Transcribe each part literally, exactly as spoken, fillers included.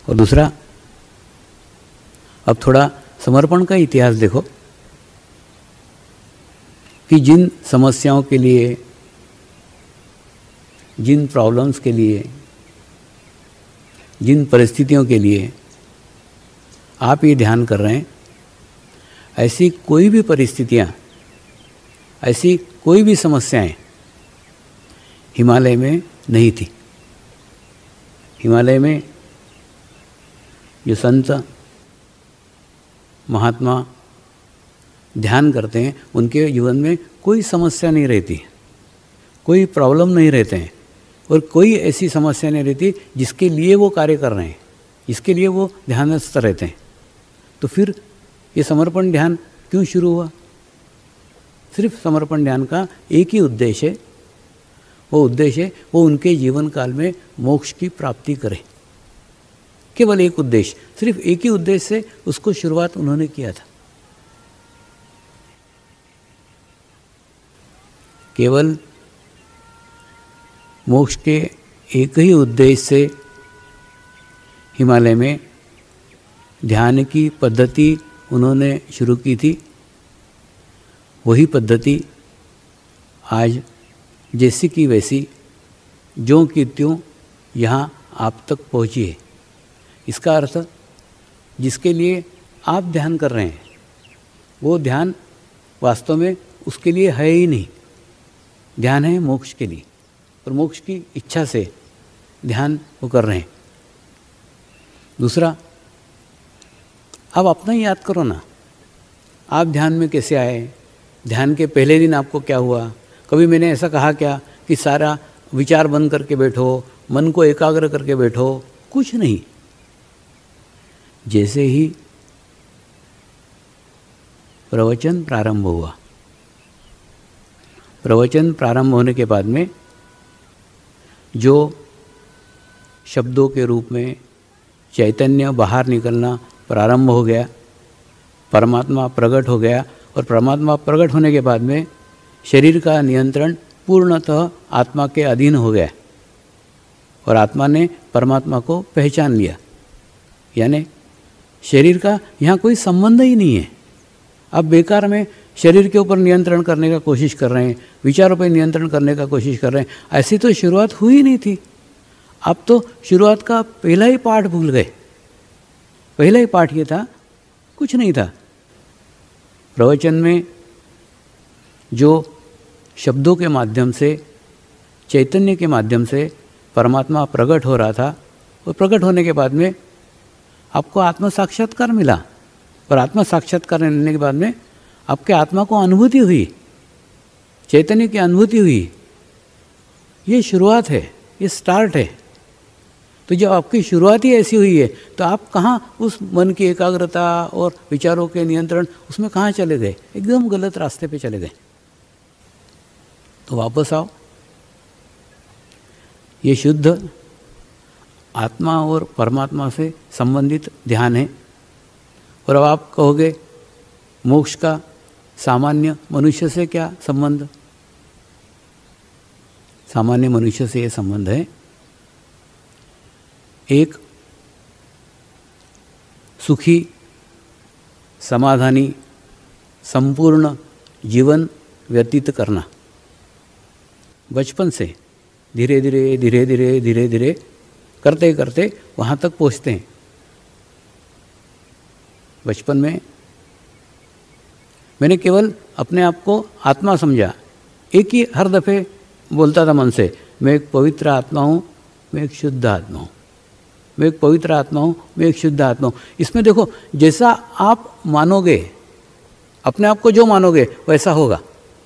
और दूसरा, अब थोड़ा समर्पण का इतिहास देखो कि जिन समस्याओं के लिए, जिन प्रॉब्लम्स के लिए, जिन परिस्थितियों के लिए आप ये ध्यान कर रहे हैं, ऐसी कोई भी परिस्थितियाँ, ऐसी कोई भी समस्याएं हिमालय में नहीं थी। हिमालय में जो संत महात्मा ध्यान करते हैं, उनके जीवन में कोई समस्या नहीं रहती, कोई प्रॉब्लम नहीं रहते हैं, और कोई ऐसी समस्या नहीं रहती जिसके लिए वो कार्य कर रहे हैं, जिसके लिए वो ध्यानस्थ रहते हैं। तो फिर ये समर्पण ध्यान क्यों शुरू हुआ? सिर्फ समर्पण ध्यान का एक ही उद्देश्य है, वो उद्देश्य वो उनके जीवन काल में मोक्ष की प्राप्ति करें। केवल एक उद्देश्य, सिर्फ एक ही उद्देश्य से उसको शुरुआत उन्होंने किया था। केवल मोक्ष के एक ही उद्देश्य से हिमालय में ध्यान की पद्धति उन्होंने शुरू की थी। वही पद्धति आज जैसी की वैसी, ज्यों की त्यों यहाँ आप तक पहुँची है। इसका अर्थ, जिसके लिए आप ध्यान कर रहे हैं वो ध्यान वास्तव में उसके लिए है ही नहीं। ध्यान है मोक्ष के लिए, और मोक्ष की इच्छा से ध्यान वो कर रहे हैं। दूसरा, आप अपना ही याद करो ना, आप ध्यान में कैसे आए, ध्यान के पहले दिन आपको क्या हुआ। कभी मैंने ऐसा कहा क्या कि सारा विचार बंद करके बैठो, मन को एकाग्र करके बैठो? कुछ नहीं। जैसे ही प्रवचन प्रारंभ हुआ, प्रवचन प्रारंभ होने के बाद में जो शब्दों के रूप में चैतन्य बाहर निकलना प्रारंभ हो गया, परमात्मा प्रकट हो गया, और परमात्मा प्रकट होने के बाद में शरीर का नियंत्रण पूर्णतः आत्मा के अधीन हो गया, और आत्मा ने परमात्मा को पहचान लिया। यानी शरीर का यहाँ कोई संबंध ही नहीं है। अब बेकार में शरीर के ऊपर नियंत्रण करने का कोशिश कर रहे हैं, विचारों पर नियंत्रण करने का कोशिश कर रहे हैं। ऐसी तो शुरुआत हुई नहीं थी। अब तो शुरुआत का पहला ही पाठ भूल गए। पहला ही पाठ ये था, कुछ नहीं था। प्रवचन में जो शब्दों के माध्यम से, चैतन्य के माध्यम से परमात्मा प्रकट हो रहा था, और प्रकट होने के बाद में आपको आत्म साक्षात्कार मिला, और आत्म साक्षात्कार मिलने के बाद में आपके आत्मा को अनुभूति हुई, चैतन्य की अनुभूति हुई। ये शुरुआत है, ये स्टार्ट है। तो जब आपकी शुरुआत ही ऐसी हुई है, तो आप कहाँ उस मन की एकाग्रता और विचारों के नियंत्रण, उसमें कहाँ चले गए? एकदम गलत रास्ते पे चले गए। तो वापस आओ। ये शुद्ध आत्मा और परमात्मा से संबंधित ध्यान है। और अब आप कहोगे मोक्ष का सामान्य मनुष्य से क्या संबंध? सामान्य मनुष्य से ये संबंध है, एक सुखी, समाधानी, संपूर्ण जीवन व्यतीत करना। बचपन से धीरे धीरे धीरे धीरे धीरे धीरे करते करते वहाँ तक पहुँचते हैं। बचपन में मैंने केवल अपने आप को आत्मा समझा। एक ही हर दफ़े बोलता था मन से, मैं एक पवित्र आत्मा हूँ, मैं एक शुद्ध आत्मा हूँ, मैं एक पवित्र आत्मा हूँ, मैं एक शुद्ध आत्मा हूँ। इसमें देखो, जैसा आप मानोगे, अपने आप को जो मानोगे वैसा होगा।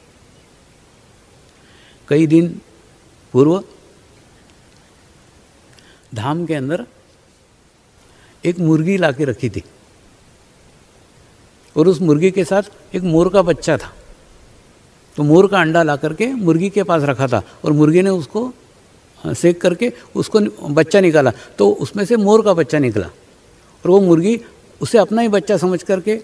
कई दिन पूर्व धाम के अंदर एक मुर्गी लाके रखी थी, और उस मुर्गी के साथ एक मोर का बच्चा था। तो मोर का अंडा ला करके मुर्गी के पास रखा था, और मुर्गी ने उसको सेक करके उसको बच्चा निकाला, तो उसमें से मोर का बच्चा निकला। और वो मुर्गी उसे अपना ही बच्चा समझ करके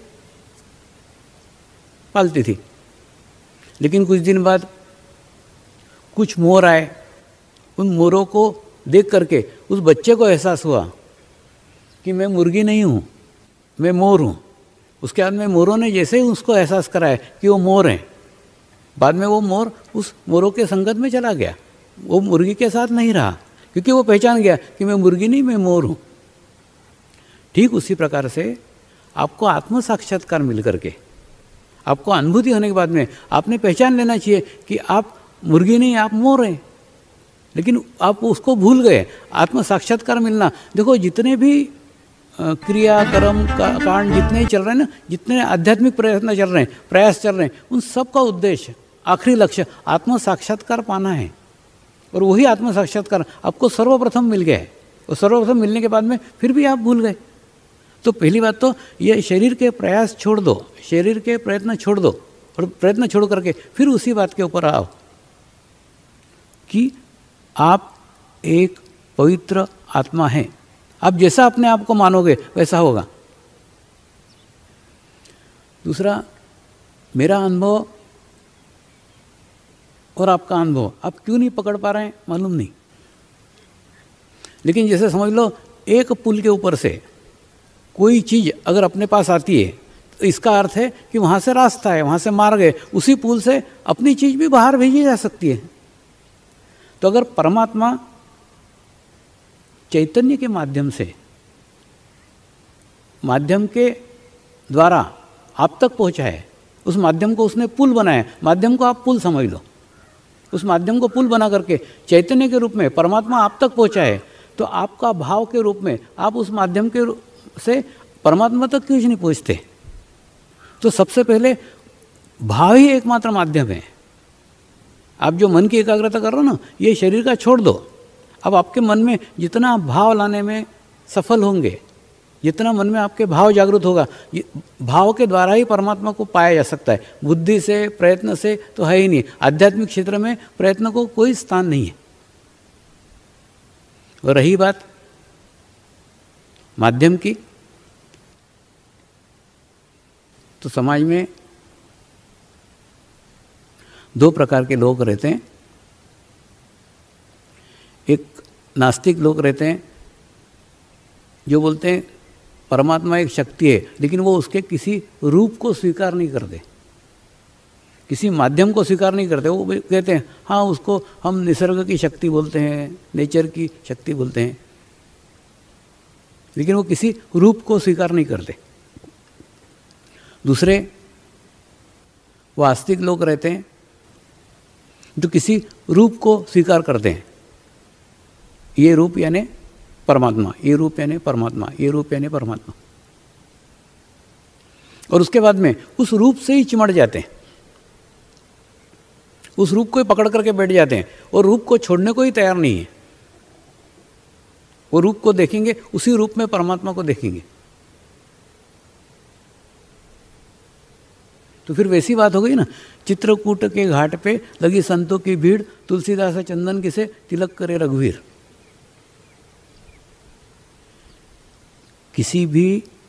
पालती थी। लेकिन कुछ दिन बाद कुछ मोर आए। उन मोरों को देख करके उस बच्चे को एहसास हुआ कि मैं मुर्गी नहीं हूँ, मैं मोर हूँ। उसके बाद में मोरों ने जैसे ही उसको एहसास कराया कि वो मोर हैं, बाद में वो मोर उस मोरों के संगत में चला गया, वो मुर्गी के साथ नहीं रहा, क्योंकि वो पहचान गया कि मैं मुर्गी नहीं, मैं मोर हूँ। ठीक उसी प्रकार से आपको आत्म साक्षात्कार मिल करके, आपको अनुभूति होने के बाद में आपने पहचान लेना चाहिए कि आप मुर्गी नहीं, आप मोर हैं, लेकिन आप उसको भूल गए। आत्म साक्षात्कार मिलना, देखो जितने भी क्रिया कर्म का कांड जितने चल रहे हैं ना, जितने आध्यात्मिक प्रयत्न चल रहे हैं, प्रयास चल रहे हैं, उन सब का उद्देश्य, आखिरी लक्ष्य आत्म साक्षात्कार पाना है। और वही आत्म साक्षात्कार आपको सर्वप्रथम मिल गया है, और सर्वप्रथम मिलने के बाद में फिर भी आप भूल गए। तो पहली बात तो ये शरीर के प्रयास छोड़ दो, शरीर के प्रयत्न छोड़ दो, और प्रयत्न छोड़ करके फिर उसी बात के ऊपर आओ कि आप एक पवित्र आत्मा हैं। आप जैसा अपने आप को मानोगे वैसा होगा। दूसरा, मेरा अनुभव और आपका अनुभव आप क्यों नहीं पकड़ पा रहे हैं मालूम नहीं, लेकिन जैसे समझ लो एक पुल के ऊपर से कोई चीज़ अगर अपने पास आती है तो इसका अर्थ है कि वहाँ से रास्ता है, वहाँ से मार्ग है, उसी पुल से अपनी चीज़ भी बाहर भेजी जा सकती है। तो अगर परमात्मा चैतन्य के माध्यम से, माध्यम के द्वारा आप तक पहुँचा है, उस माध्यम को उसने पुल बनाया, माध्यम को आप पुल समझ लो, उस माध्यम को पुल बना करके चैतन्य के रूप में परमात्मा आप तक पहुँचा है, तो आपका भाव के रूप में आप उस माध्यम के से परमात्मा तक क्यों नहीं पहुँचते? तो सबसे पहले भाव ही एकमात्र माध्यम है। आप जो मन की एकाग्रता कर रहे हो ना, ये शरीर का छोड़ दो। अब आपके मन में जितना भाव लाने में सफल होंगे, जितना मन में आपके भाव जागृत होगा, भाव के द्वारा ही परमात्मा को पाया जा सकता है। बुद्धि से, प्रयत्न से तो है ही नहीं। आध्यात्मिक क्षेत्र में प्रयत्न को कोई स्थान नहीं है। और रही बात माध्यम की, तो समाज में दो प्रकार के लोग रहते हैं। एक नास्तिक लोग रहते हैं जो बोलते हैं परमात्मा एक शक्ति है, लेकिन वो उसके किसी रूप को स्वीकार नहीं करते, किसी माध्यम को स्वीकार नहीं करते। वो कहते हैं हाँ, उसको हम निसर्ग की शक्ति बोलते हैं, नेचर की शक्ति बोलते हैं, लेकिन वो किसी रूप को स्वीकार नहीं करते। दूसरे वो आस्तिक लोग रहते हैं जो किसी रूप को स्वीकार करते हैं। ये रूप यानी परमात्मा, ये रूप यानी परमात्मा, ये रूप यानी परमात्मा, और उसके बाद में उस रूप से ही चिमट जाते हैं, उस रूप को ही पकड़ करके बैठ जाते हैं, और रूप को छोड़ने को ही तैयार नहीं है। वो रूप को देखेंगे, उसी रूप में परमात्मा को देखेंगे। तो फिर वैसी बात हो गई ना, चित्रकूट के घाट पे लगी संतों की भीड़, तुलसीदास चंदन किसे तिलक करे रघुवीर। किसी भी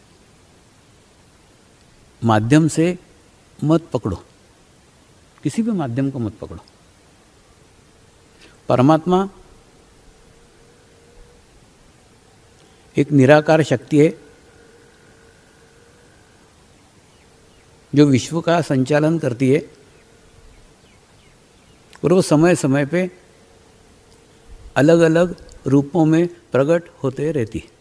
माध्यम से मत पकड़ो, किसी भी माध्यम को मत पकड़ो। परमात्मा एक निराकार शक्ति है जो विश्व का संचालन करती है, और वो समय समय पे अलग अलग रूपों में प्रकट होते रहती है।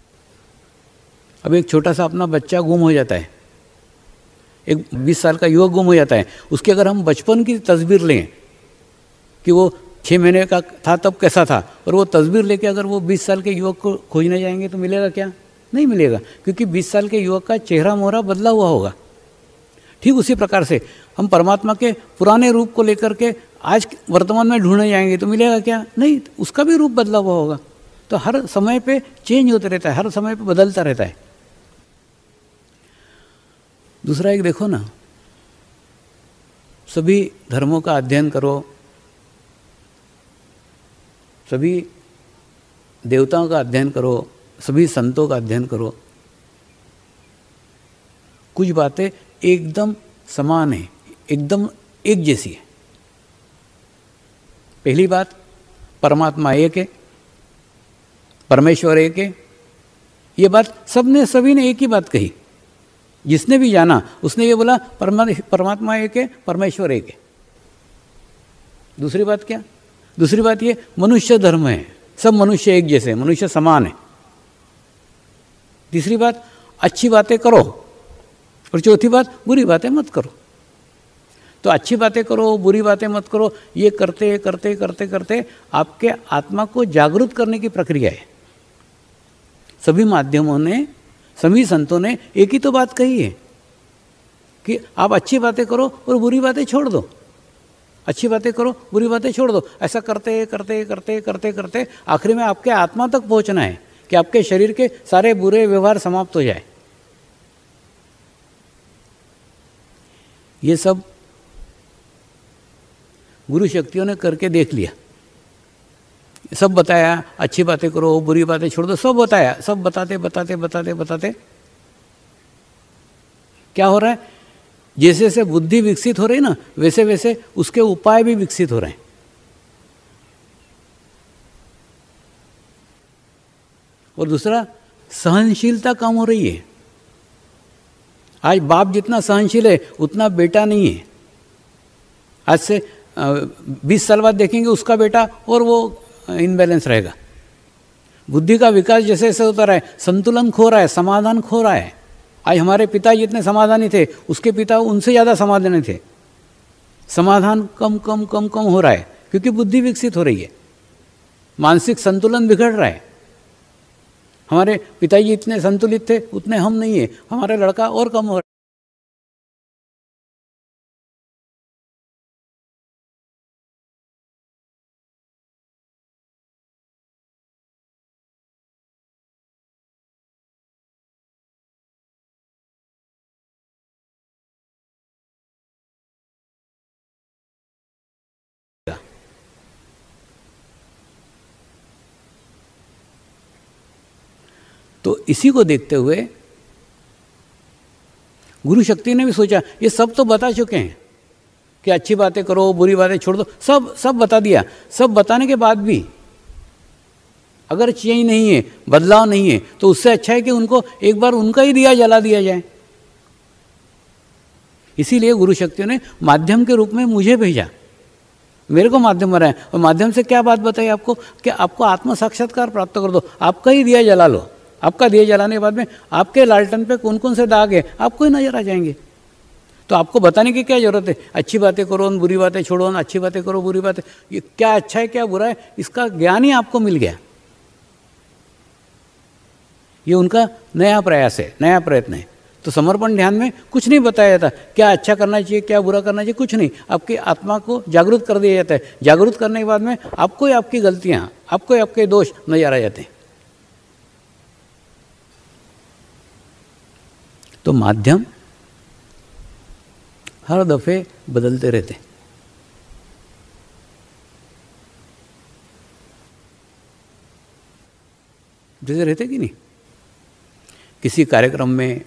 अब एक छोटा सा अपना बच्चा गुम हो जाता है, एक बीस साल का युवक गुम हो जाता है, उसके अगर हम बचपन की तस्वीर लें कि वो छः महीने का था तब कैसा था, और वो तस्वीर लेके अगर वो बीस साल के युवक को खोजने जाएंगे तो मिलेगा क्या? नहीं मिलेगा, क्योंकि बीस साल के युवक का चेहरा मोहरा बदला हुआ होगा। ठीक उसी प्रकार से हम परमात्मा के पुराने रूप को लेकर के आज वर्तमान में ढूंढने जाएंगे तो मिलेगा क्या? नहीं, उसका भी रूप बदला हुआ होगा। तो हर समय पे चेंज होता रहता है, हर समय पे बदलता रहता है। दूसरा एक देखो ना, सभी धर्मों का अध्ययन करो, सभी देवताओं का अध्ययन करो, सभी संतों का अध्ययन करो, कुछ बातें एकदम समान है, एकदम एक जैसी है। पहली बात, परमात्मा एक है, परमेश्वर एक है, ये बात सबने सभी ने एक ही बात कही। जिसने भी जाना उसने ये बोला परमा परमात्मा एक है, परमेश्वर एक है। दूसरी बात क्या? दूसरी बात ये मनुष्य धर्म है, सब मनुष्य एक जैसे, मनुष्य समान है। तीसरी बात अच्छी बातें करो, और चौथी बात बुरी बातें मत करो। तो अच्छी बातें करो, बुरी बातें मत करो, ये करते करते करते करते आपके आत्मा को जागरूक करने की प्रक्रिया है। सभी माध्यमों ने, सभी संतों ने एक ही तो बात कही है कि आप अच्छी बातें करो और बुरी बातें छोड़ दो, अच्छी बातें करो, बुरी बातें छोड़ दो। ऐसा करते करते करते करते करते आखिरी में आपके आत्मा तक पहुंचना है कि आपके शरीर के सारे बुरे व्यवहार समाप्त हो जाए। ये सब गुरु शक्तियों ने करके देख लिया, सब बताया, अच्छी बातें करो, बुरी बातें छोड़ दो, सब बताया। सब बताते बताते बताते बताते क्या हो रहा है, जैसे जैसे बुद्धि विकसित हो रही ना, वैसे वैसे उसके उपाय भी विकसित हो रहे हैं। और दूसरा, सहनशीलता कम हो रही है। आज बाप जितना सहनशील है उतना बेटा नहीं है। आज से बीस साल बाद देखेंगे उसका बेटा और वो इनबैलेंस रहेगा। बुद्धि का विकास जैसे जैसे होता रहा है, संतुलन खो रहा है, समाधान खो रहा है। आज हमारे पिता जितने समाधानी थे, उसके पिता उनसे ज़्यादा समाधानी थे। समाधान कम कम कम कम हो रहा है क्योंकि बुद्धि विकसित हो रही है, मानसिक संतुलन बिगड़ रहा है। हमारे पिताजी इतने संतुलित थे उतने हम नहीं है, हमारा लड़का और कम हो रहा है। तो इसी को देखते हुए गुरु शक्ति ने भी सोचा, ये सब तो बता चुके हैं कि अच्छी बातें करो, बुरी बातें छोड़ दो, सब सब बता दिया। सब बताने के बाद भी अगर चेंज नहीं है, बदलाव नहीं है, तो उससे अच्छा है कि उनको एक बार उनका ही दिया जला दिया जाए। इसीलिए गुरु शक्तियों ने माध्यम के रूप में मुझे भेजा, मेरे को माध्यम बनाया। और माध्यम से क्या बात बताई आपको कि आपको आत्म साक्षात्कार प्राप्त कर दो, आपका ही दिया जला लो। आपका दिया जलाने के बाद में आपके लालटन पे कौन कौन से दाग है आपको ही नजर आ जाएंगे। तो आपको बताने की क्या जरूरत है, अच्छी बातें करो, बुरी बातें छोड़ो, अच्छी बातें करो, बुरी बातें, ये क्या अच्छा है क्या बुरा है, इसका ज्ञान ही आपको मिल गया। ये उनका नया प्रयास है, नया प्रयत्न है। तो समर्पण ध्यान में कुछ नहीं बताया जाता, क्या अच्छा करना चाहिए, क्या बुरा करना चाहिए, कुछ नहीं। आपकी आत्मा को जागरूक कर दिया जाता है। जागरूक करने के बाद में आपको ही आपकी गलतियाँ, आपको ही आपके दोष नजर आ जाते हैं। तो माध्यम हर दफे बदलते रहते। जैसे रहते कि नहीं, किसी कार्यक्रम में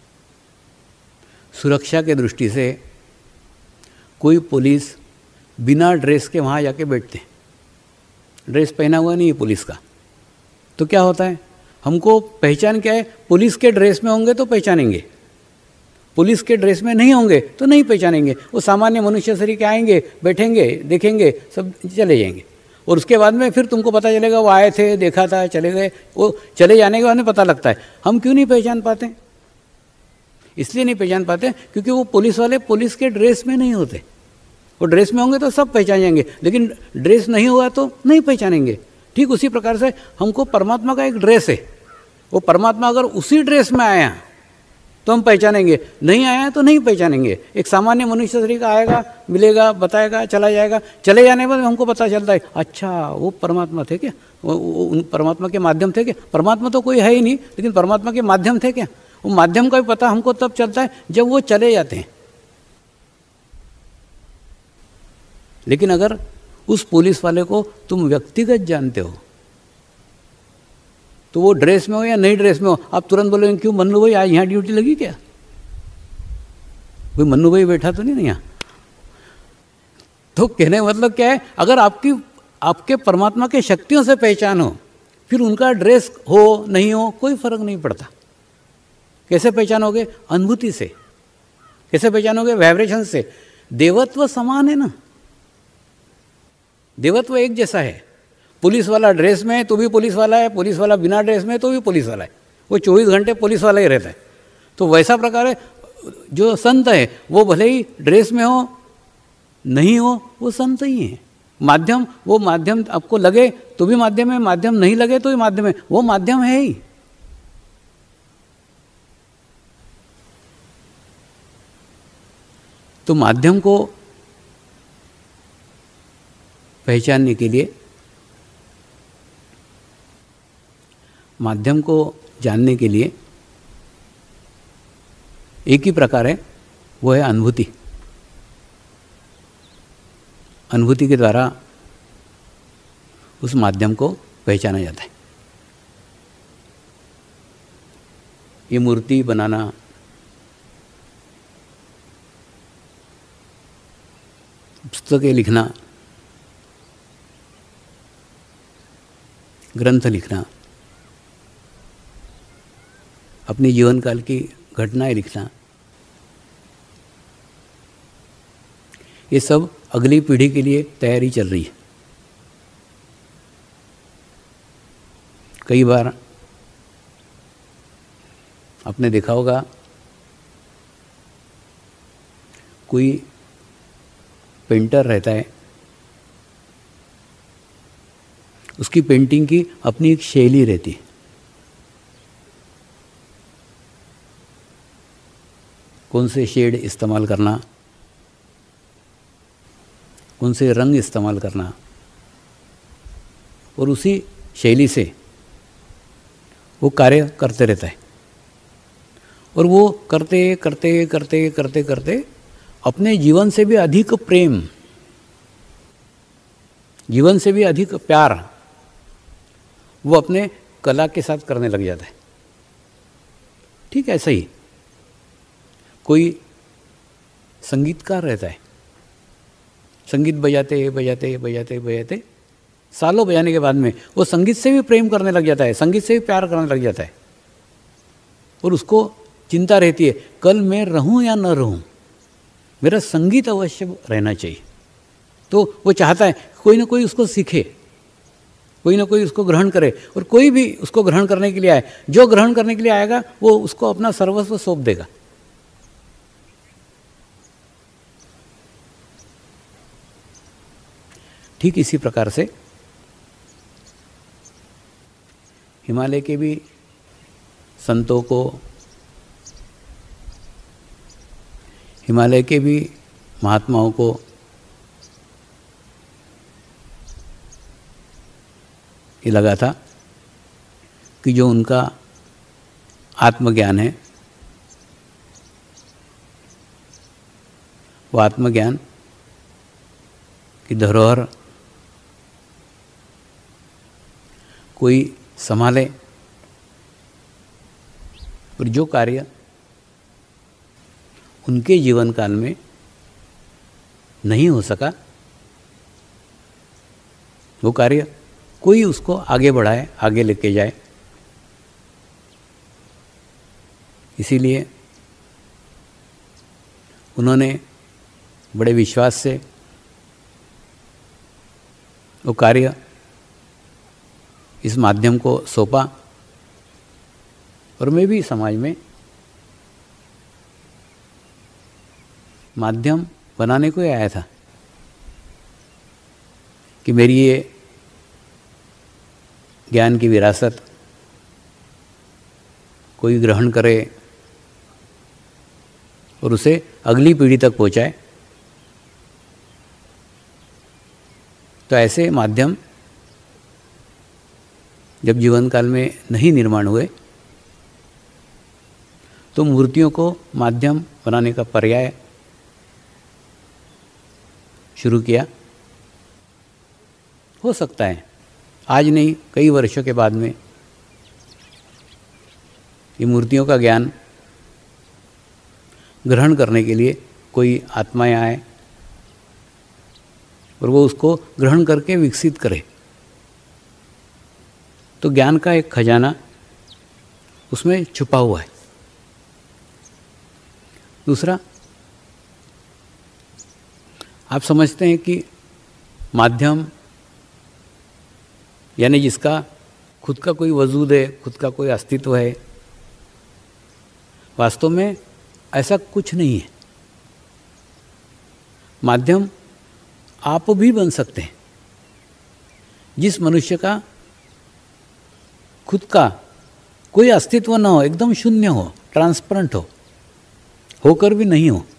सुरक्षा के दृष्टि से कोई पुलिस बिना ड्रेस के वहाँ जाके बैठते, ड्रेस पहना हुआ नहीं है पुलिस का, तो क्या होता है, हमको पहचान क्या है, पुलिस के ड्रेस में होंगे तो पहचानेंगे, पुलिस के ड्रेस में नहीं होंगे तो नहीं पहचानेंगे। वो सामान्य मनुष्य शरीर के आएंगे, बैठेंगे, देखेंगे, सब चले जाएंगे। और उसके बाद में फिर तुमको पता चलेगा वो आए थे, देखा था, चले गए। वो चले जाने के बाद में पता लगता है। हम क्यों नहीं पहचान पाते? इसलिए नहीं पहचान पाते क्योंकि वो पुलिस वाले पुलिस के ड्रेस में नहीं होते। वो ड्रेस में होंगे तो सब पहचान जाएंगे, लेकिन ड्रेस नहीं हुआ तो नहीं पहचानेंगे। ठीक उसी प्रकार से हमको परमात्मा का एक ड्रेस है, वो परमात्मा अगर उसी ड्रेस में आया तो हम पहचानेंगे, नहीं आया तो नहीं पहचानेंगे। एक सामान्य मनुष्य शरीर का आएगा, मिलेगा, बताएगा, चला जाएगा। चले जाने के बाद हमको पता चलता है, अच्छा वो परमात्मा थे क्या, वो, वो परमात्मा के माध्यम थे क्या। परमात्मा तो कोई है ही नहीं, लेकिन परमात्मा के माध्यम थे क्या। वो माध्यम का भी पता हमको तब चलता है जब वो चले जाते हैं। लेकिन अगर उस पुलिस वाले को तुम व्यक्तिगत जानते हो तो वो ड्रेस में हो या नहीं ड्रेस में हो, आप तुरंत बोलोगे क्यों मन्नू भाई आज यहाँ ड्यूटी लगी क्या, कोई मन्नू भाई बैठा तो नहीं ना यहाँ। तो कहने का मतलब क्या है, अगर आपकी आपके परमात्मा के शक्तियों से पहचान हो फिर उनका ड्रेस हो नहीं हो कोई फर्क नहीं पड़ता। कैसे पहचानोगे? अनुभूति से। कैसे पहचानोगे? वाइब्रेशन से। देवत्व समान है ना, देवत्व एक जैसा है। पुलिस वाला ड्रेस में है तो भी पुलिस वाला है, पुलिस वाला बिना ड्रेस में तो भी पुलिस वाला है, वो चौबीस घंटे पुलिस वाला ही रहता है। तो वैसा प्रकार है, जो संत है वो भले ही ड्रेस में हो नहीं हो, वो संत ही है। माध्यम, वो माध्यम आपको लगे तो भी माध्यम है, माध्यम नहीं लगे तो भी माध्यम है, वो माध्यम है ही। तो माध्यम को पहचानने के लिए, माध्यम को जानने के लिए एक ही प्रकार है, वो है अनुभूति। अनुभूति के द्वारा उस माध्यम को पहचाना जाता है। ये मूर्ति बनाना, पुस्तकें लिखना, ग्रंथ लिखना, अपने जीवन काल की घटनाएं लिखना, ये सब अगली पीढ़ी के लिए तैयारी चल रही है। कई बार आपने देखा होगा, कोई पेंटर रहता है, उसकी पेंटिंग की अपनी एक शैली रहती है। कौन से शेड इस्तेमाल करना, कौन से रंग इस्तेमाल करना, और उसी शैली से वो कार्य करते रहता है। और वो करते करते करते करते करते अपने जीवन से भी अधिक प्रेम, जीवन से भी अधिक प्यार वो अपने कला के साथ करने लग जाता है। ठीक ऐसा ही कोई संगीतकार रहता है, संगीत बजाते बजाते बजाते बजाते सालों बजाने के बाद में वो संगीत से भी प्रेम करने लग जाता है, संगीत से भी प्यार करने लग जाता है। और उसको चिंता रहती है, कल मैं रहूं या न रहूं, मेरा संगीत अवश्य रहना चाहिए। तो वो चाहता है कोई ना कोई उसको सीखे, कोई ना कोई उसको ग्रहण करे, और कोई भी उसको ग्रहण करने के लिए आए, जो ग्रहण करने के लिए आएगा वो उसको अपना सर्वस्व सौंप देगा। ठीक इसी प्रकार से हिमालय के भी संतों को, हिमालय के भी महात्माओं को ये लगा था कि जो उनका आत्मज्ञान है, वो आत्मज्ञान की धरोहर कोई संभाले, और जो कार्य उनके जीवन काल में नहीं हो सका, वो कार्य कोई उसको आगे बढ़ाए, आगे लेके जाए। इसीलिए उन्होंने बड़े विश्वास से वो कार्य, इस माध्यम को सौंपा। और मैं भी समाज में माध्यम बनाने को ही आया था कि मेरी ये ज्ञान की विरासत कोई ग्रहण करे और उसे अगली पीढ़ी तक पहुंचाए। तो ऐसे माध्यम जब जीवन काल में नहीं निर्माण हुए, तो मूर्तियों को माध्यम बनाने का पर्याय शुरू किया। हो सकता है आज नहीं, कई वर्षों के बाद में ये मूर्तियों का ज्ञान ग्रहण करने के लिए कोई आत्माएं आए और वो उसको ग्रहण करके विकसित करे। तो ज्ञान का एक खजाना उसमें छुपा हुआ है। दूसरा, आप समझते हैं कि माध्यम यानी जिसका खुद का कोई वजूद है, खुद का कोई अस्तित्व है, वास्तव में ऐसा कुछ नहीं है। माध्यम आप भी बन सकते हैं। जिस मनुष्य का खुद का कोई अस्तित्व न हो, एकदम शून्य हो, ट्रांसपेरेंट हो, होकर भी नहीं हो,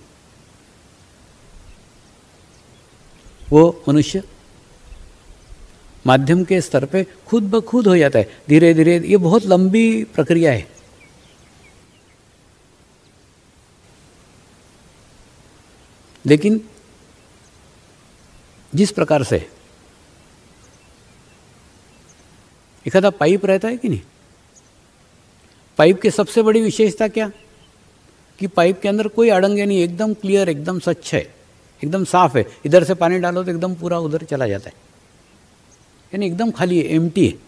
वो मनुष्य माध्यम के स्तर पे खुद ब खुद हो जाता है धीरे धीरे। ये बहुत लंबी प्रक्रिया है। लेकिन जिस प्रकार से एखादा पाइप रहता है कि नहीं, पाइप की सबसे बड़ी विशेषता क्या कि पाइप के अंदर कोई अड़ंगे नहीं, एकदम क्लियर, एकदम स्वच्छ है, एकदम साफ है। इधर से पानी डालो तो एकदम पूरा उधर चला जाता है, यानी एकदम खाली है, एम्प्टी है।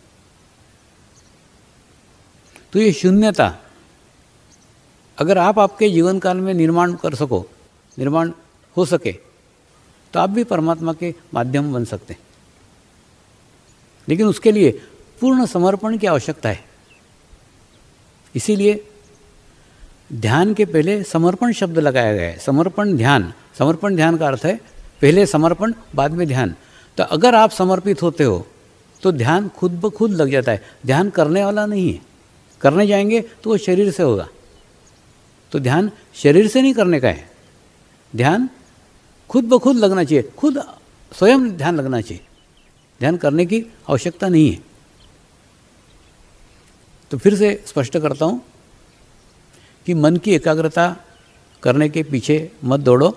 तो ये शून्यता अगर आप आपके जीवन काल में निर्माण कर सको, निर्माण हो सके, तो आप भी परमात्मा के माध्यम बन सकते हैं। लेकिन उसके लिए पूर्ण समर्पण की आवश्यकता है। इसीलिए ध्यान के पहले समर्पण शब्द लगाया गया है। समर्पण ध्यान, समर्पण ध्यान का अर्थ है पहले समर्पण बाद में ध्यान। तो अगर आप समर्पित होते हो तो ध्यान खुद ब खुद लग जाता है। ध्यान करने वाला नहीं है, करने जाएंगे तो वो शरीर से होगा। तो ध्यान शरीर से नहीं करने का है, ध्यान खुद ब खुद लगना चाहिए, खुद स्वयं ध्यान लगना चाहिए। ध्यान करने की आवश्यकता नहीं है। तो फिर से स्पष्ट करता हूँ कि मन की एकाग्रता करने के पीछे मत दौड़ो।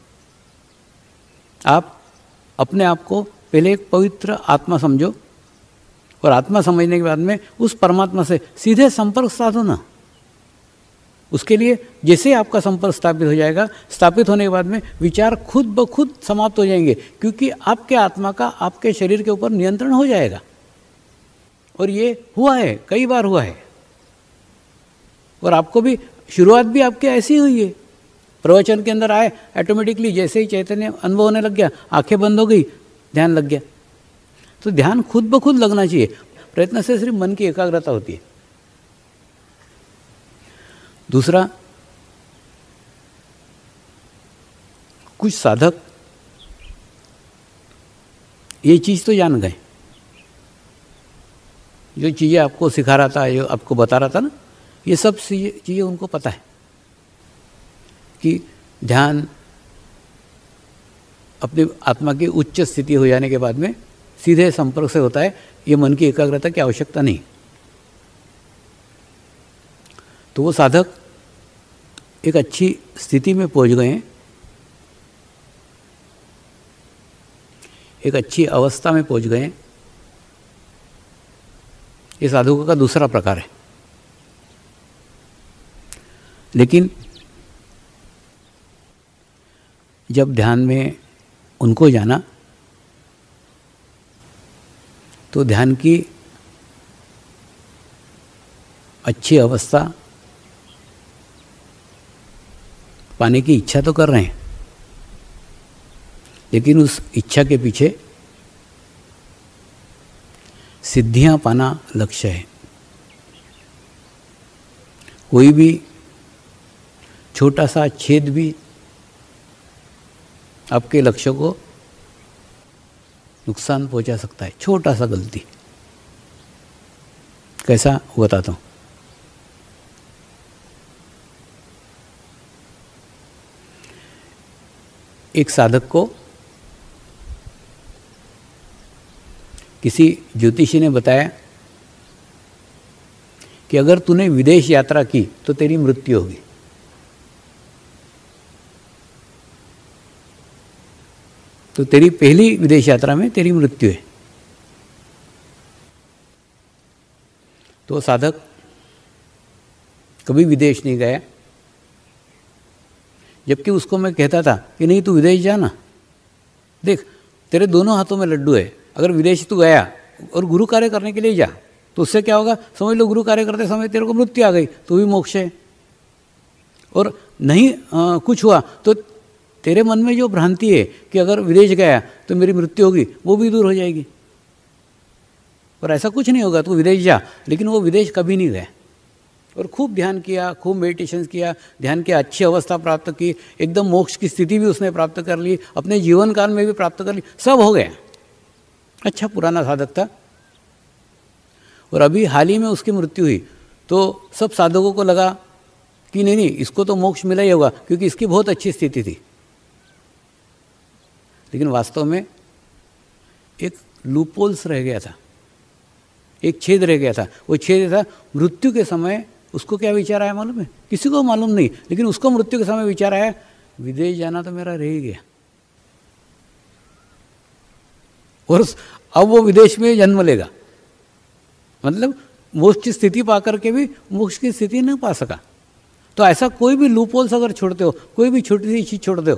आप अपने आप को पहले एक पवित्र आत्मा समझो और आत्मा समझने के बाद में उस परमात्मा से सीधे संपर्क साधो ना। उसके लिए जैसे आपका संपर्क स्थापित हो जाएगा, स्थापित होने के बाद में विचार खुद ब खुद समाप्त हो जाएंगे, क्योंकि आपके आत्मा का आपके शरीर के ऊपर नियंत्रण हो जाएगा। और ये हुआ है, कई बार हुआ है। और आपको भी शुरुआत भी आपके ऐसी हुई है। प्रवचन के अंदर आए, ऑटोमेटिकली जैसे ही चैतन्य अनुभव होने लग गया, आंखें बंद हो गई, ध्यान लग गया। तो ध्यान खुद ब खुद लगना चाहिए। प्रयत्न से सिर्फ मन की एकाग्रता होती है। दूसरा, कुछ साधक ये चीज़ तो जान गए, जो चीज़ें आपको सिखा रहा था, जो आपको बता रहा था ना, ये सब चीज़ें उनको पता है कि ध्यान अपनी आत्मा की उच्च स्थिति हो जाने के बाद में सीधे संपर्क से होता है। ये मन की एकाग्रता की आवश्यकता नहीं। तो वो साधक एक अच्छी स्थिति में पहुंच गए हैं, एक अच्छी अवस्था में पहुंच गए हैं। ये साधकों का दूसरा प्रकार है। लेकिन जब ध्यान में उनको जाना तो ध्यान की अच्छी अवस्था पाने की इच्छा तो कर रहे हैं, लेकिन उस इच्छा के पीछे सिद्धियां पाना लक्ष्य है। कोई भी छोटा सा छेद भी आपके लक्ष्य को नुकसान पहुंचा सकता है। छोटा सा गलती, कैसा बताता हूँ। एक साधक को किसी ज्योतिषी ने बताया कि अगर तूने विदेश यात्रा की तो तेरी मृत्यु होगी। तो तेरी पहली विदेश यात्रा में तेरी मृत्यु है। तो साधक कभी विदेश नहीं गया, जबकि उसको मैं कहता था कि नहीं तू विदेश जाना, देख तेरे दोनों हाथों में लड्डू है, अगर विदेश तू गया और गुरु कार्य करने के लिए जा, तो उससे क्या होगा, समझ लो गुरु कार्य करते समय तेरे को मृत्यु आ गई तो भी मोक्ष है। और नहीं आ, कुछ हुआ तो तेरे मन में जो भ्रांति है कि अगर विदेश गया तो मेरी मृत्यु होगी, वो भी दूर हो जाएगी। और ऐसा कुछ नहीं होगा, तू विदेश जा, लेकिन वो विदेश कभी नहीं गया और खूब ध्यान किया, खूब मेडिटेशन किया, ध्यान की अच्छी अवस्था प्राप्त की, एकदम मोक्ष की स्थिति भी उसने प्राप्त कर ली, अपने जीवन काल में भी प्राप्त कर ली, सब हो गया। अच्छा पुराना साधक था और अभी हाल ही में उसकी मृत्यु हुई तो सब साधकों को लगा कि नहीं नहीं इसको तो मोक्ष मिला ही होगा क्योंकि इसकी बहुत अच्छी स्थिति थी। लेकिन वास्तव में एक लूपहोल्स रह गया था, एक छेद रह गया था। वो छेद था मृत्यु के समय उसको क्या विचार आया मालूम है? किसी को मालूम नहीं, लेकिन उसको मृत्यु के समय विचार आया विदेश जाना तो मेरा रह ही गया। और अब वो विदेश में जन्म लेगा, मतलब मोक्ष की स्थिति पा करके भी मोक्ष की स्थिति नहीं पा सका। तो ऐसा कोई भी लूपहोल्स अगर छोड़ते हो, कोई भी छोटी सी चीज़ छोड़ दो,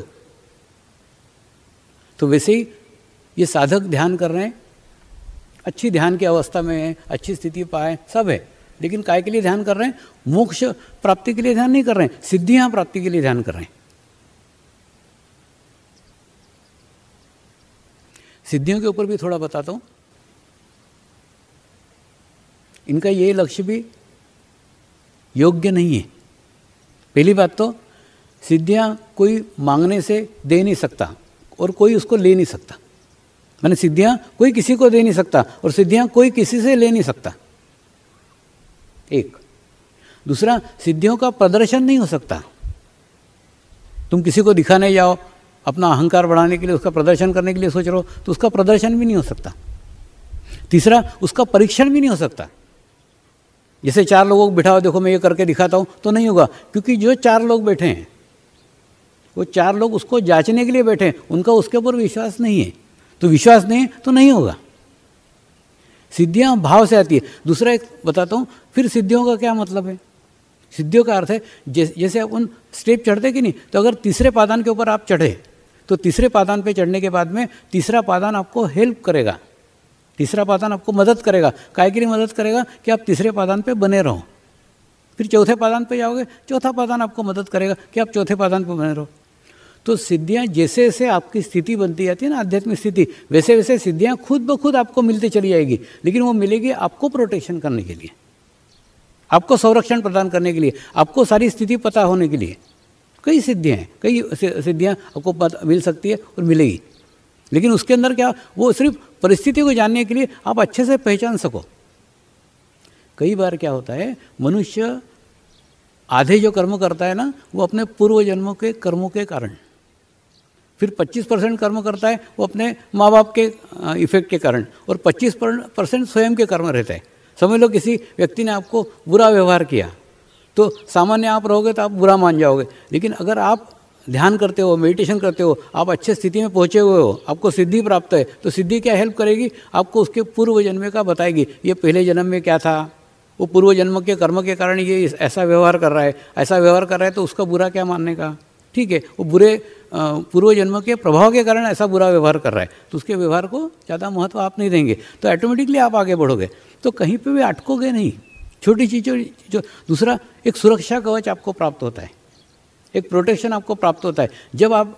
तो वैसे ही ये साधक ध्यान कर रहे हैं, अच्छी ध्यान की अवस्था में है, अच्छी स्थिति पाए, सब है, लेकिन काय के लिए ध्यान कर रहे हैं? मोक्ष प्राप्ति के लिए ध्यान नहीं कर रहे हैं, सिद्धियां प्राप्ति के लिए ध्यान कर रहे हैं। सिद्धियों के ऊपर भी थोड़ा बताता हूँ। इनका ये लक्ष्य भी योग्य नहीं है। पहली बात तो सिद्धियां कोई मांगने से दे नहीं सकता और कोई उसको ले नहीं सकता। मैंने सिद्धियां कोई किसी को दे नहीं सकता और सिद्धियां कोई किसी से ले नहीं सकता, एक। दूसरा, सिद्धियों का प्रदर्शन नहीं हो सकता। तुम किसी को दिखाने जाओ, अपना अहंकार बढ़ाने के लिए, उसका प्रदर्शन करने के लिए सोच रहे हो, तो उसका प्रदर्शन भी नहीं हो सकता। तीसरा, उसका परीक्षण भी नहीं हो सकता। जैसे चार लोगों को बिठाओ, देखो मैं ये करके दिखाता हूँ, तो नहीं होगा, क्योंकि जो चार लोग बैठे हैं वो चार लोग उसको जांचने के लिए बैठे हैं, उनका उसके ऊपर विश्वास नहीं है। तो विश्वास नहीं है तो नहीं होगा। सिद्धियां भाव से आती है। दूसरा एक बताता हूँ, फिर सिद्धियों का क्या मतलब है? सिद्धियों का अर्थ है जैसे अपन स्टेप चढ़ते कि नहीं, तो अगर तीसरे पादान के ऊपर आप चढ़े तो तीसरे पादान पे चढ़ने के बाद में तीसरा पादान आपको हेल्प करेगा, तीसरा पादान आपको मदद करेगा। काय के लिए मदद करेगा? कि आप तीसरे पादान पे बने रहो। फिर चौथे पादान पे जाओगे, चौथा पादान आपको मदद करेगा कि आप चौथे पादान पे बने रहो। तो सिद्धियां जैसे जैसे आपकी स्थिति बनती जाती है ना, आध्यात्मिक स्थिति, वैसे वैसे सिद्धियां खुद ब खुद आपको मिलती चली जाएगी। लेकिन वो मिलेगी आपको प्रोटेक्शन करने के लिए, आपको संरक्षण प्रदान करने के लिए, आपको सारी स्थिति पता होने के लिए। कई सिद्धियां हैं, कई सिद्धियां आपको पता मिल सकती है और मिलेगी। लेकिन उसके अंदर क्या, वो सिर्फ परिस्थिति को जानने के लिए आप अच्छे से पहचान सको। कई बार क्या होता है, मनुष्य आधे जो कर्म करता है ना, वो अपने पूर्व जन्मों के कर्मों के कारण, फिर पच्चीस परसेंट कर्म करता है वो अपने माँ बाप के इफेक्ट के कारण, और पच्चीस परसेंट स्वयं के कर्म रहता है। समझ लो किसी व्यक्ति ने आपको बुरा व्यवहार किया, तो सामान्य आप रहोगे तो आप बुरा मान जाओगे। लेकिन अगर आप ध्यान करते हो, मेडिटेशन करते हो, आप अच्छे स्थिति में पहुँचे हुए हो, आपको सिद्धि प्राप्त है, तो सिद्धि क्या हेल्प करेगी? आपको उसके पूर्व जन्म का बताएगी, ये पहले जन्म में क्या था, वो पूर्व जन्म के कर्म के कारण ये ऐसा व्यवहार कर रहा है, ऐसा व्यवहार कर रहा है, तो उसका बुरा क्या मानने का? ठीक है, वो बुरे पूर्व जन्म के प्रभाव के कारण ऐसा बुरा व्यवहार कर रहा है, तो उसके व्यवहार को ज़्यादा महत्व आप नहीं देंगे, तो ऑटोमेटिकली आप आगे बढ़ोगे। तो कहीं पे भी अटकोगे नहीं। छोटी चीज़ों जो, दूसरा एक सुरक्षा कवच आपको प्राप्त होता है, एक प्रोटेक्शन आपको प्राप्त होता है। जब आप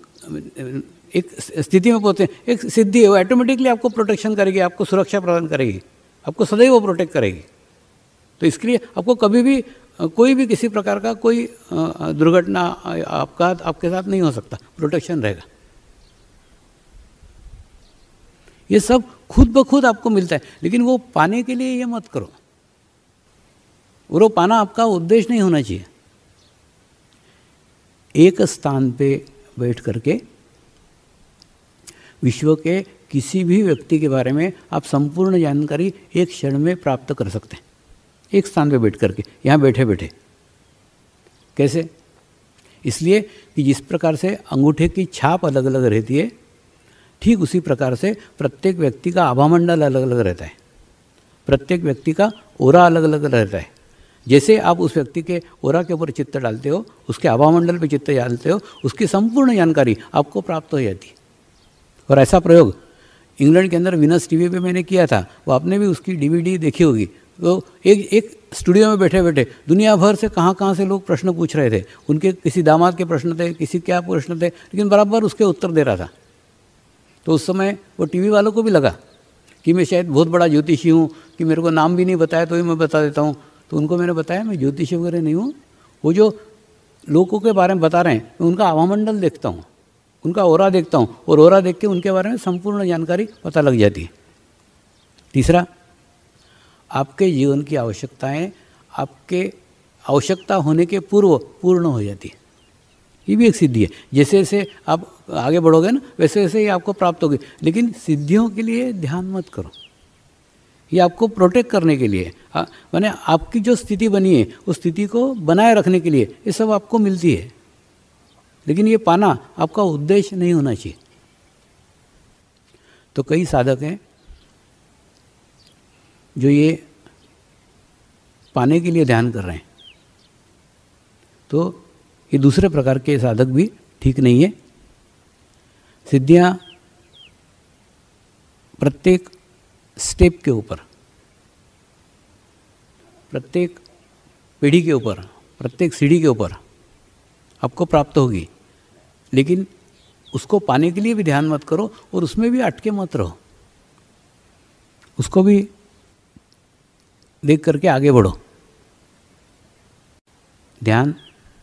एक स्थिति में पहुँचते हैं, एक सिद्धि है, वो ऑटोमेटिकली आपको प्रोटेक्शन करेगी, आपको सुरक्षा प्रदान करेगी, आपको सदैव वो प्रोटेक्ट करेगी। तो इसके लिए आपको कभी भी कोई भी किसी प्रकार का कोई दुर्घटना, आपघात आपके साथ नहीं हो सकता, प्रोटेक्शन रहेगा। ये सब खुद ब खुद आपको मिलता है, लेकिन वो पाने के लिए ये मत करो, वो पाना आपका उद्देश्य नहीं होना चाहिए। एक स्थान पे बैठ करके विश्व के किसी भी व्यक्ति के बारे में आप संपूर्ण जानकारी एक क्षण में प्राप्त कर सकते हैं, एक स्थान पे बैठ करके, यहाँ बैठे बैठे। कैसे? इसलिए कि जिस प्रकार से अंगूठे की छाप अलग अलग रहती है, ठीक उसी प्रकार से प्रत्येक व्यक्ति का आभामंडल अलग अलग रहता है, प्रत्येक व्यक्ति का ओरा अलग अलग रहता है। जैसे आप उस व्यक्ति के ओरा के ऊपर चित्त डालते हो, उसके आभामंडल पे चित्त डालते हो, उसकी संपूर्ण जानकारी आपको प्राप्त हो जाती है। और ऐसा प्रयोग इंग्लैंड के अंदर विनस टीवी पे मैंने किया था, वो आपने भी उसकी डीवीडी देखी होगी। तो एक एक स्टूडियो में बैठे बैठे दुनिया भर से कहाँ कहाँ से लोग प्रश्न पूछ रहे थे, उनके किसी दामाद के प्रश्न थे, किसी क्या प्रश्न थे, लेकिन बराबर उसके उत्तर दे रहा था। तो उस समय वो टीवी वालों को भी लगा कि मैं शायद बहुत बड़ा ज्योतिषी हूँ, कि मेरे को नाम भी नहीं बताया तो ही मैं बता देता हूँ। तो उनको मैंने बताया मैं ज्योतिषी वगैरह नहीं हूँ, वो जो लोगों के बारे में बता रहे हैं मैं उनका आवामंडल देखता हूँ, उनका ओरा देखता हूँ, और ओरा देख के उनके बारे में संपूर्ण जानकारी पता लग जाती है। तीसरा, आपके जीवन की आवश्यकताएं आपके आवश्यकता होने के पूर्व पूर्ण हो जाती है। ये भी एक सिद्धि है। जैसे जैसे आप आगे बढ़ोगे ना, वैसे वैसे ही आपको प्राप्त होगी। लेकिन सिद्धियों के लिए ध्यान मत करो, ये आपको प्रोटेक्ट करने के लिए, माने आपकी जो स्थिति बनी है उस स्थिति को बनाए रखने के लिए ये सब आपको मिलती है। लेकिन ये पाना आपका उद्देश्य नहीं होना चाहिए। तो कई साधक हैं जो ये पाने के लिए ध्यान कर रहे हैं, तो ये दूसरे प्रकार के साधक भी ठीक नहीं है। सिद्धियाँ प्रत्येक स्टेप के ऊपर, प्रत्येक पीढ़ी के ऊपर, प्रत्येक सीढ़ी के ऊपर आपको प्राप्त होगी। लेकिन उसको पाने के लिए भी ध्यान मत करो और उसमें भी अटके मत रहो, उसको भी देख करके आगे बढ़ो। ध्यान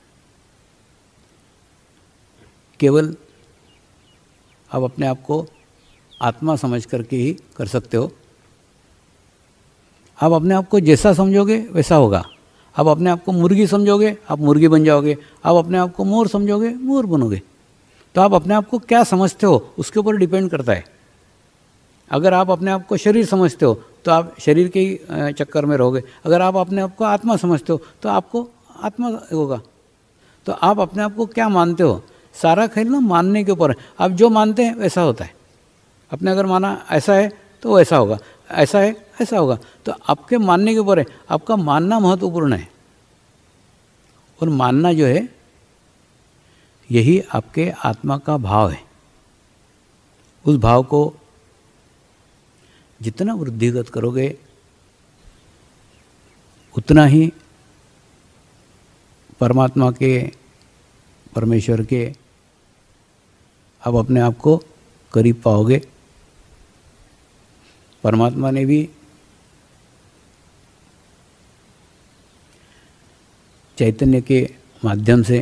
केवल आप अपने आप को आत्मा समझ करके ही कर सकते हो। आप अपने आप को जैसा समझोगे वैसा होगा। आप अपने आप को मुर्गी समझोगे, आप मुर्गी बन जाओगे। आप अपने आप को मोर समझोगे, मोर बनोगे। तो आप अपने आप को क्या समझते हो उसके ऊपर डिपेंड करता है। अगर आप अपने आप को शरीर समझते हो तो आप शरीर के ही चक्कर में रहोगे। अगर आप अपने आप को आत्मा समझते हो तो आपको आत्मा होगा। तो आप अपने आप को क्या मानते हो, सारा खेल ना मानने के ऊपर है। आप जो मानते हैं वैसा होता है। आपने अगर माना ऐसा है तो वैसा होगा, ऐसा है ऐसा होगा। तो आपके मानने के ऊपर है। आपका मानना महत्वपूर्ण है, और मानना जो है यही आपके आत्मा का भाव है। उस भाव को जितना वृद्धिगत करोगे उतना ही परमात्मा के, परमेश्वर के आप अपने आप को करीब पाओगे। परमात्मा ने भी चैतन्य के माध्यम से,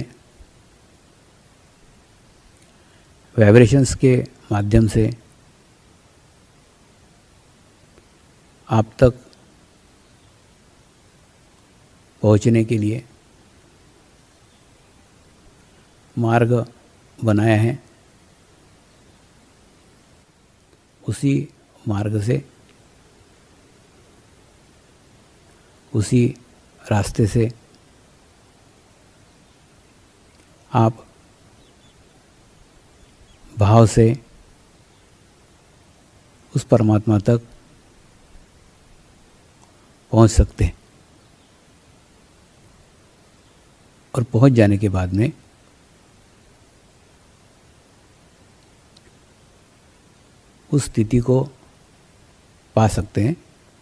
वाइब्रेशंस के माध्यम से आप तक पहुंचने के लिए मार्ग बनाया है। उसी मार्ग से, उसी रास्ते से आप भाव से उस परमात्मा तक पहुंच सकते हैं। और पहुंच जाने के बाद में उस स्थिति को पा सकते हैं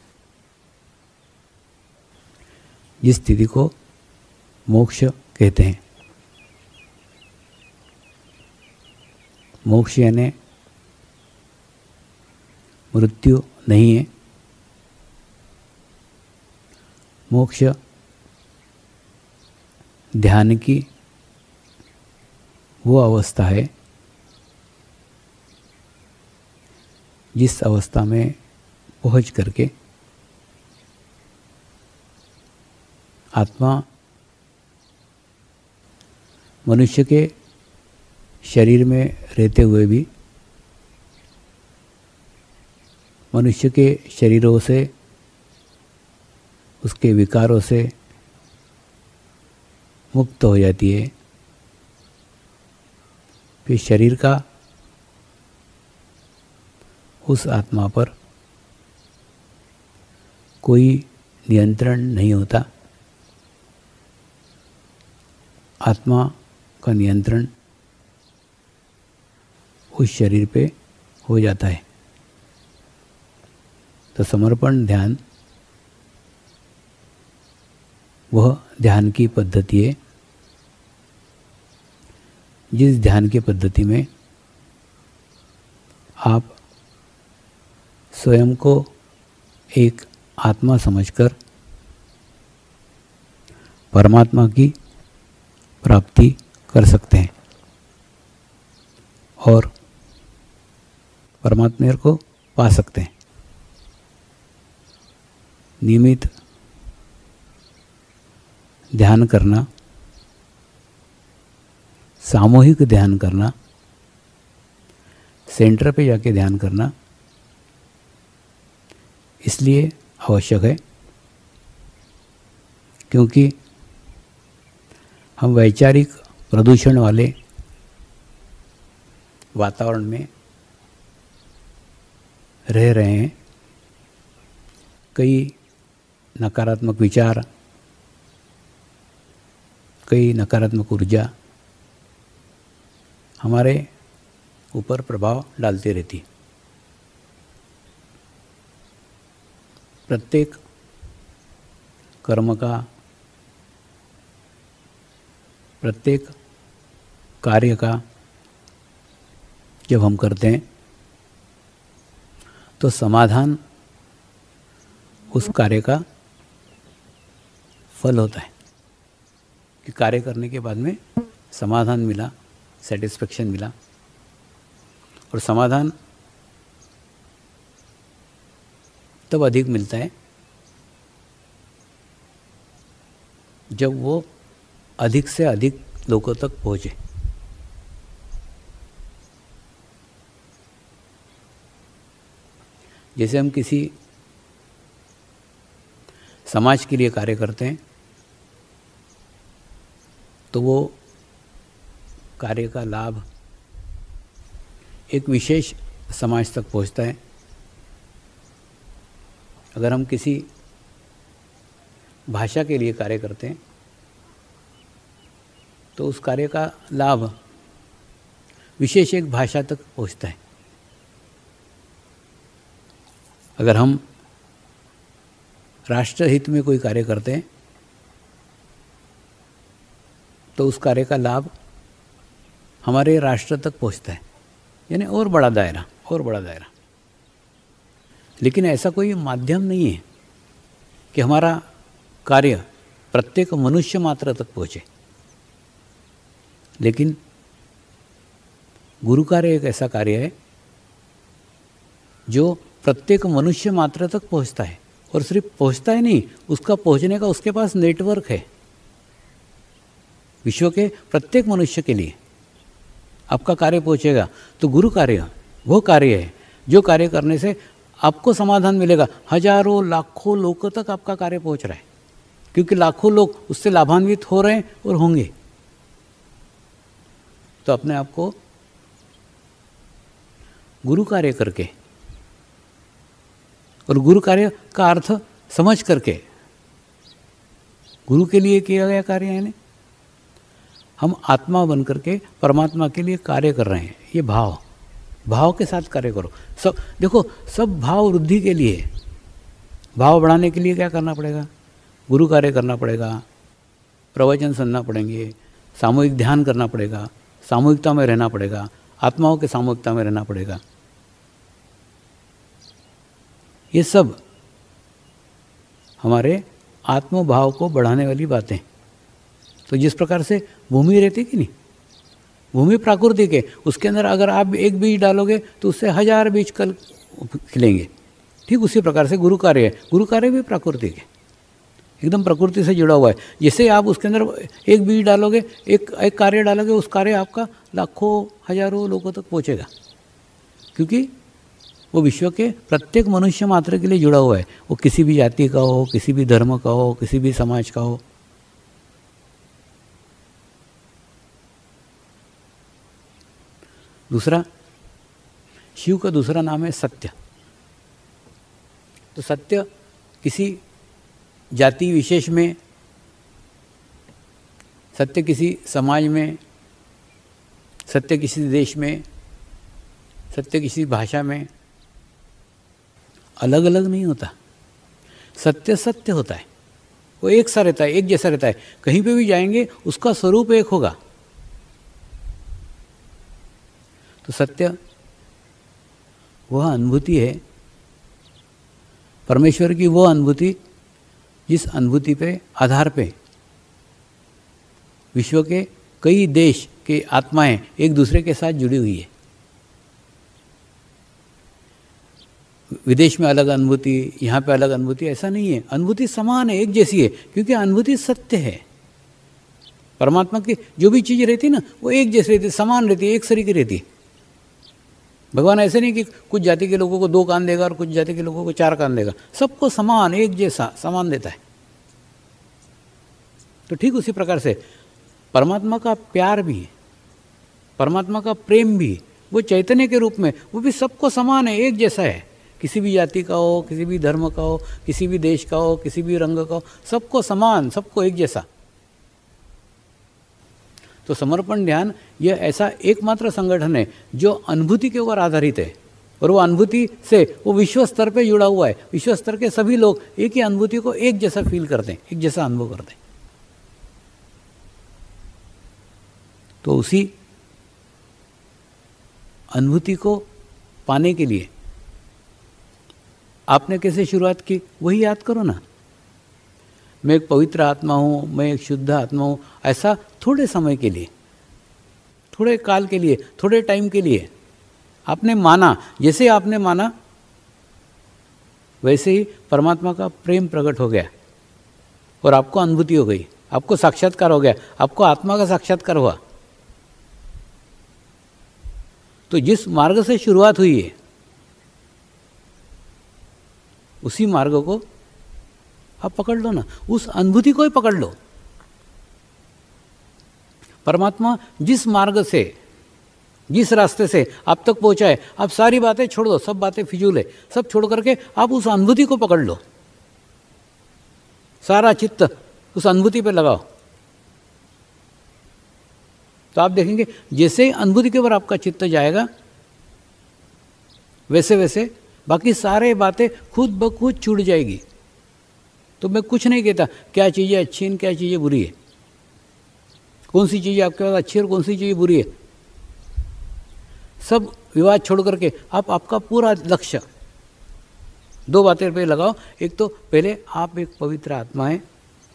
जिस स्थिति को मोक्ष कहते हैं। मोक्ष यानी मृत्यु नहीं है। मोक्ष ध्यान की वो अवस्था है जिस अवस्था में पहुंच करके आत्मा मनुष्य के शरीर में रहते हुए भी मनुष्य के शरीरों से, उसके विकारों से मुक्त हो जाती है। फिर शरीर का उस आत्मा पर कोई नियंत्रण नहीं होता। आत्मा का नियंत्रण उस शरीर पे हो जाता है। तो समर्पण ध्यान वह ध्यान की पद्धति है जिस ध्यान की पद्धति में आप स्वयं को एक आत्मा समझकर परमात्मा की प्राप्ति कर सकते हैं और परमात्मा को पा सकते हैं। नियमित ध्यान करना, सामूहिक ध्यान करना, सेंटर पे जाके ध्यान करना इसलिए आवश्यक है क्योंकि हम वैचारिक प्रदूषण वाले वातावरण में रह रहे हैं। कई नकारात्मक विचार, कई नकारात्मक ऊर्जा हमारे ऊपर प्रभाव डालती रहती। प्रत्येक कर्म का, प्रत्येक कार्य का जब हम करते हैं तो समाधान उस कार्य का फल होता है कि कार्य करने के बाद में समाधान मिला, सेटिस्फेक्शन मिला। और समाधान तब अधिक मिलता है जब वो अधिक से अधिक लोगों तक पहुँचे। जैसे हम किसी समाज के लिए कार्य करते हैं तो वो कार्य का लाभ एक विशेष समाज तक पहुंचता है। अगर हम किसी भाषा के लिए कार्य करते हैं तो उस कार्य का लाभ विशेष एक भाषा तक पहुंचता है। अगर हम राष्ट्रहित में कोई कार्य करते हैं तो उस कार्य का लाभ हमारे राष्ट्र तक पहुंचता है, यानी और बड़ा दायरा, और बड़ा दायरा। लेकिन ऐसा कोई माध्यम नहीं है कि हमारा कार्य प्रत्येक मनुष्य मात्र तक पहुँचे। लेकिन गुरु कार्य एक ऐसा कार्य है जो प्रत्येक मनुष्य मात्र तक पहुंचता है। और सिर्फ पहुंचता है नहीं, उसका पहुंचने का उसके पास नेटवर्क है। विश्व के प्रत्येक मनुष्य के लिए आपका कार्य पहुंचेगा। तो गुरु कार्य वो कार्य है जो कार्य करने से आपको समाधान मिलेगा। हजारों लाखों लोगों तक आपका कार्य पहुंच रहा है क्योंकि लाखों लोग उससे लाभान्वित हो रहे हैं और होंगे। तो अपने आप को गुरु कार्य करके और गुरु कार्य का अर्थ समझ करके, गुरु के लिए किया गया कार्य है, हम आत्मा बन करके परमात्मा के लिए कार्य कर रहे हैं। ये भाव भाव के साथ कार्य करो। सब देखो, सब भाव वृद्धि के लिए, भाव बढ़ाने के लिए क्या करना पड़ेगा? गुरु कार्य करना पड़ेगा, प्रवचन सुनना पड़ेंगे, सामूहिक ध्यान करना पड़ेगा, सामूहिकता में रहना पड़ेगा, आत्माओं के सामूहिकता में रहना पड़ेगा। ये सब हमारे आत्मभाव को बढ़ाने वाली बातें। तो जिस प्रकार से भूमि रहती कि नहीं, भूमि प्राकृतिक है, उसके अंदर अगर आप एक बीज डालोगे तो उससे हजार बीज कल खिलेंगे। ठीक उसी प्रकार से गुरु कार्य है, गुरु कार्य भी प्राकृतिक है, एकदम प्रकृति से जुड़ा हुआ है। जैसे आप उसके अंदर एक बीज डालोगे, एक एक कार्य डालोगे, उस कार्य आपका लाखों हजारों लोगों तक पहुँचेगा क्योंकि वो विश्व के प्रत्येक मनुष्य मात्र के लिए जुड़ा हुआ है। वो किसी भी जाति का हो, किसी भी धर्म का हो, किसी भी समाज का हो। दूसरा, शिव का दूसरा नाम है सत्य। तो सत्य किसी जाति विशेष में, सत्य किसी समाज में, सत्य किसी देश में, सत्य किसी भाषा में अलग अलग नहीं होता, सत्य सत्य होता है, वो एक सा रहता है, एक जैसा रहता है। कहीं पे भी जाएंगे उसका स्वरूप एक होगा। तो सत्य वह अनुभूति है, परमेश्वर की वो अनुभूति जिस अनुभूति पे आधार पे विश्व के कई देश के आत्माएं एक दूसरे के साथ जुड़ी हुई है। विदेश में अलग अनुभूति, यहाँ पे अलग अनुभूति, ऐसा नहीं है। अनुभूति समान है, एक जैसी है, क्योंकि अनुभूति सत्य है। परमात्मा की जो भी चीज़ रहती है ना, वो एक जैसी रहती है, समान रहती है, एक सरी की रहती है। भगवान ऐसे नहीं कि कुछ जाति के लोगों को दो कान देगा और कुछ जाति के लोगों को चार कान देगा, सबको समान, एक जैसा समान देता है। तो ठीक उसी प्रकार से परमात्मा का प्यार भी, परमात्मा का प्रेम भी, वो चैतन्य के रूप में वो भी सबको समान है, एक जैसा है। किसी भी जाति का हो, किसी भी धर्म का हो, किसी भी देश का हो, किसी भी रंग का हो, सबको समान, सबको एक जैसा। तो समर्पण ध्यान यह ऐसा एकमात्र संगठन है जो अनुभूति के ऊपर आधारित है, और वो अनुभूति से वो विश्व स्तर पे जुड़ा हुआ है। विश्व स्तर के सभी लोग एक ही अनुभूति को एक जैसा फील करते हैं, एक जैसा अनुभव करते हैं। तो उसी अनुभूति को पाने के लिए आपने कैसे शुरुआत की, वही याद करो ना। मैं एक पवित्र आत्मा हूँ, मैं एक शुद्ध आत्मा हूँ, ऐसा थोड़े समय के लिए, थोड़े काल के लिए, थोड़े टाइम के लिए आपने माना। जैसे आपने माना वैसे ही परमात्मा का प्रेम प्रकट हो गया और आपको अनुभूति हो गई, आपको साक्षात्कार हो गया, आपको आत्मा का साक्षात्कार हुआ। तो जिस मार्ग से शुरुआत हुई है उसी मार्ग को आप पकड़ लो ना, उस अनुभूति को ही पकड़ लो। परमात्मा जिस मार्ग से, जिस रास्ते से आप तक पहुंचा है, आप सारी बातें छोड़ दो, सब बातें फिजूल है, सब छोड़ करके आप उस अनुभूति को पकड़ लो, सारा चित्त उस अनुभूति पे लगाओ। तो आप देखेंगे जैसे अनुभूति के ऊपर आपका चित्त जाएगा, वैसे वैसे बाकी सारे बातें खुद ब खुद छूट जाएगी। तो मैं कुछ नहीं कहता क्या चीज़ें अच्छी हैं, क्या चीज़ें बुरी है, कौन सी चीज़ें आपके पास अच्छी है और कौन सी चीज़ें बुरी है। सब विवाद छोड़ करके आप आपका पूरा लक्ष्य दो बातें पे लगाओ। एक तो पहले आप एक पवित्र आत्मा हैं,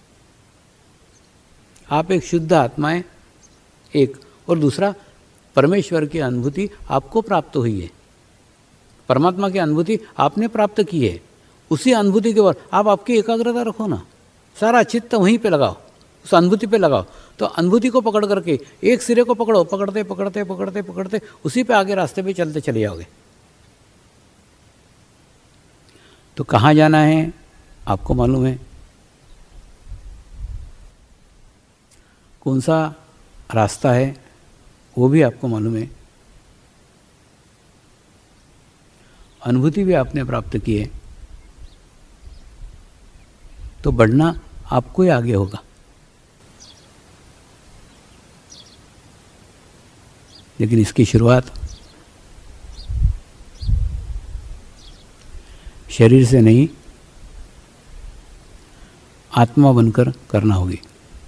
आप एक शुद्ध आत्मा हैं, एक, और दूसरा परमेश्वर की अनुभूति आपको प्राप्त हुई है, परमात्मा की अनुभूति आपने प्राप्त की है। उसी अनुभूति के ऊपर आप आपकी एकाग्रता रखो ना, सारा चित्त वहीं पे लगाओ, उस अनुभूति पे लगाओ। तो अनुभूति को पकड़ करके एक सिरे को पकड़ो, पकड़ते पकड़ते पकड़ते पकड़ते उसी पे आगे रास्ते पे चलते चले जाओगे। तो कहाँ जाना है आपको मालूम है, कौन सा रास्ता है वो भी आपको मालूम है, अनुभूति भी आपने प्राप्त की है। तो बढ़ना आपको ही आगे होगा। लेकिन इसकी शुरुआत शरीर से नहीं, आत्मा बनकर करना होगी।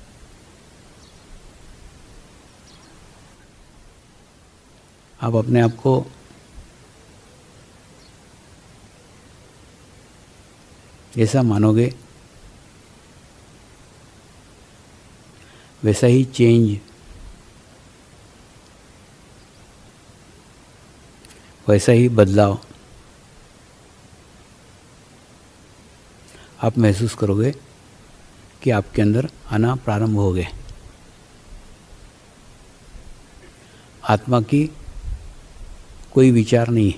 आप अपने आप को जैसा मानोगे वैसा ही चेंज, वैसा ही बदलाव आप महसूस करोगे कि आपके अंदर आना प्रारंभ हो गए। आत्मा की कोई विचार नहीं है,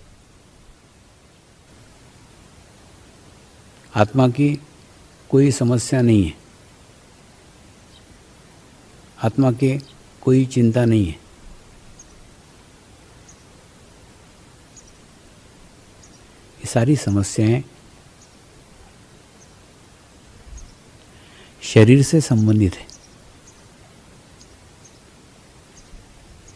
आत्मा की कोई समस्या नहीं है, आत्मा की कोई चिंता नहीं है। ये सारी समस्याएं शरीर से संबंधित है।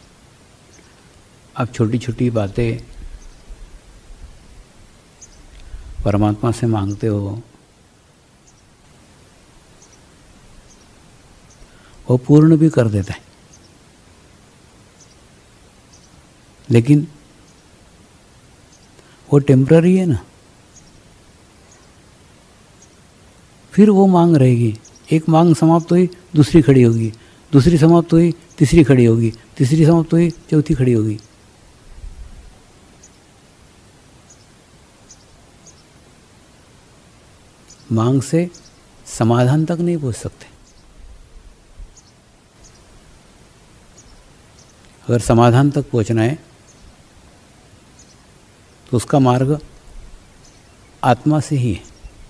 आप छोटी छोटी बातें परमात्मा से मांगते हो वो पूर्ण भी कर देता है, लेकिन वो टेम्पररी है ना, फिर वो मांग रहेगी। एक मांग समाप्त हुई दूसरी खड़ी होगी, दूसरी समाप्त हुई तीसरी खड़ी होगी, तीसरी समाप्त हुई चौथी खड़ी होगी। मांग से समाधान तक नहीं पहुंच सकते। अगर समाधान तक पहुंचना है तो उसका मार्ग आत्मा से ही है।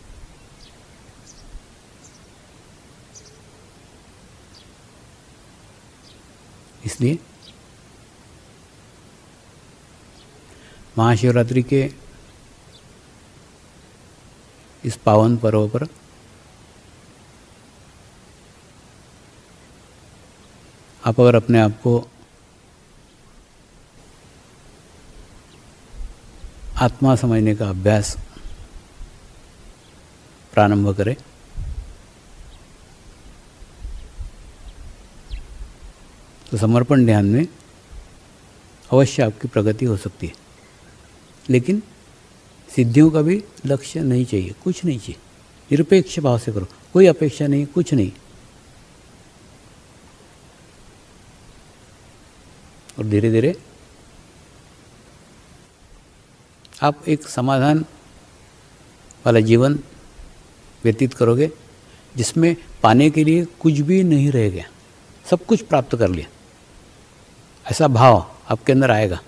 इसलिए महाशिवरात्रि के इस पावन पर्व पर आप अगर अपने आप को आत्मा समझने का अभ्यास प्रारंभ करें तो समर्पण ध्यान में अवश्य आपकी प्रगति हो सकती है। लेकिन सिद्धियों का भी लक्ष्य नहीं चाहिए, कुछ नहीं चाहिए, निरपेक्ष भाव से करो, कोई अपेक्षा नहीं, कुछ नहीं। और धीरे धीरे आप एक समाधान वाला जीवन व्यतीत करोगे जिसमें पाने के लिए कुछ भी नहीं रह गया, सब कुछ प्राप्त कर लिया, ऐसा भाव आपके अंदर आएगा।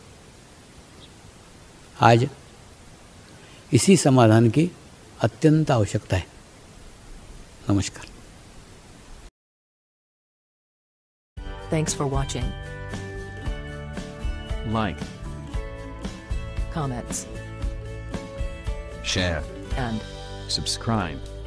आज इसी समाधान की अत्यंत आवश्यकता है। नमस्कार। Thanks for watching. Like, Comments share, and subscribe.